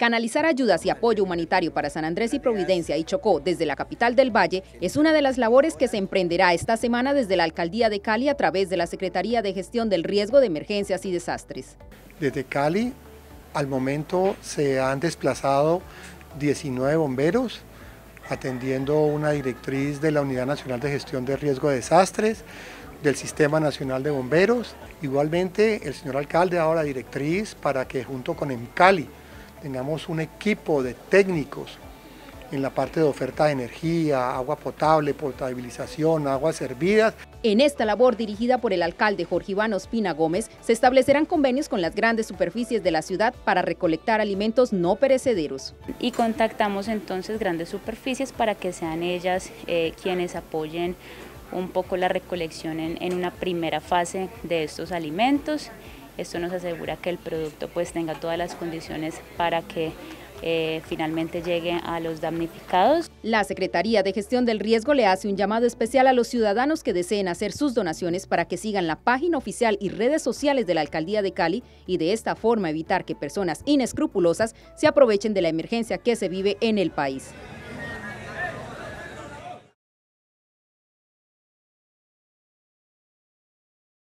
Canalizar ayudas y apoyo humanitario para San Andrés y Providencia y Chocó desde la capital del Valle es una de las labores que se emprenderá esta semana desde la Alcaldía de Cali a través de la Secretaría de Gestión del Riesgo de Emergencias y Desastres. Desde Cali, al momento se han desplazado 19 bomberos, atendiendo una directriz de la Unidad Nacional de Gestión de Riesgo de Desastres, del Sistema Nacional de Bomberos. Igualmente, el señor alcalde ha dado la directriz para que junto con EMCALI tengamos un equipo de técnicos en la parte de oferta de energía, agua potable, potabilización, aguas hervidas. En esta labor dirigida por el alcalde Jorge Iván Ospina Gómez, se establecerán convenios con las grandes superficies de la ciudad para recolectar alimentos no perecederos. Y contactamos entonces grandes superficies para que sean ellas quienes apoyen un poco la recolección en una primera fase de estos alimentos. Esto nos asegura que el producto pues tenga todas las condiciones para que finalmente llegue a los damnificados. La Secretaría de Gestión del Riesgo le hace un llamado especial a los ciudadanos que deseen hacer sus donaciones para que sigan la página oficial y redes sociales de la Alcaldía de Cali y de esta forma evitar que personas inescrupulosas se aprovechen de la emergencia que se vive en el país.